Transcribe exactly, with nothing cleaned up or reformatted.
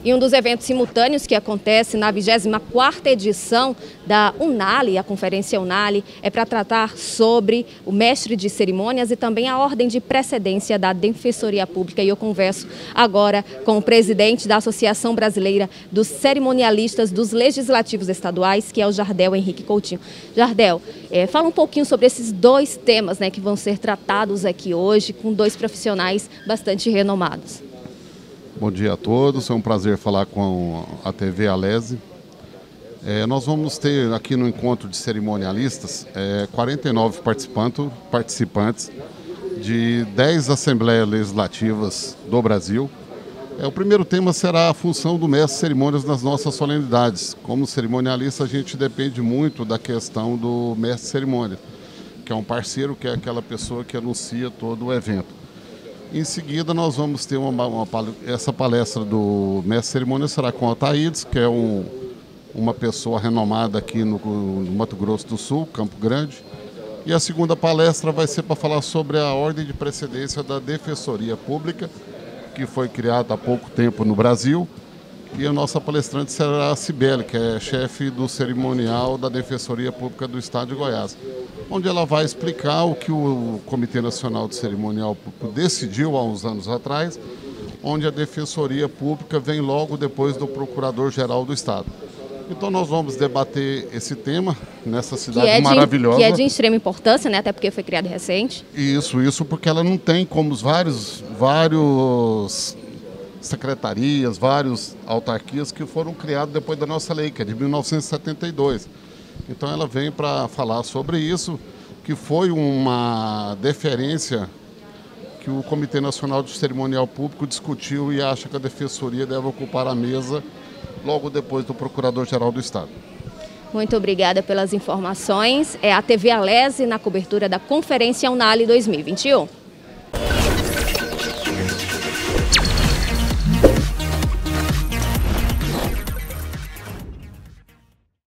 E um dos eventos simultâneos que acontece na vigésima quarta edição da Unali, a Conferência Unali, é para tratar sobre o mestre de cerimônias e também a ordem de precedência da Defensoria Pública. E eu converso agora com o presidente da Associação Brasileira dos Cerimonialistas dos Legislativos Estaduais, que é o Jardel Henrique Coutinho. Jardel, é, fala um pouquinho sobre esses dois temas, né, que vão ser tratados aqui hoje com dois profissionais bastante renomados. Bom dia a todos, é um prazer falar com a T V Alese. É, nós vamos ter aqui no encontro de cerimonialistas é, quarenta e nove participantes, participantes de dez assembleias legislativas do Brasil. É, o primeiro tema será a função do mestre de cerimônias nas nossas solenidades. Como cerimonialista, a gente depende muito da questão do mestre de cerimônias, que é um parceiro, que é aquela pessoa que anuncia todo o evento. Em seguida, nós vamos ter uma, uma, essa palestra do mestre de cerimônia será com o Altaídes, que é um, uma pessoa renomada aqui no, no Mato Grosso do Sul, Campo Grande. E a segunda palestra vai ser para falar sobre a ordem de precedência da Defensoria Pública, que foi criada há pouco tempo no Brasil. E a nossa palestrante será a Cibele, que é chefe do cerimonial da Defensoria Pública do Estado de Goiás, onde ela vai explicar o que o Comitê Nacional de Cerimonial Público decidiu há uns anos atrás, onde a Defensoria Pública vem logo depois do Procurador-Geral do Estado. Então nós vamos debater esse tema nessa cidade que é de, maravilhosa. Que é de extrema importância, né? Até porque foi criado recente. Isso, isso porque ela não tem como os vários, vários secretarias, vários autarquias que foram criados depois da nossa lei, que é de mil novecentos e setenta e dois. Então ela vem para falar sobre isso, que foi uma deferência que o Comitê Nacional de Cerimonial Público discutiu e acha que a Defensoria deve ocupar a mesa logo depois do Procurador-Geral do Estado. Muito obrigada pelas informações. É a T V Alese na cobertura da Conferência Unali dois mil e vinte e um.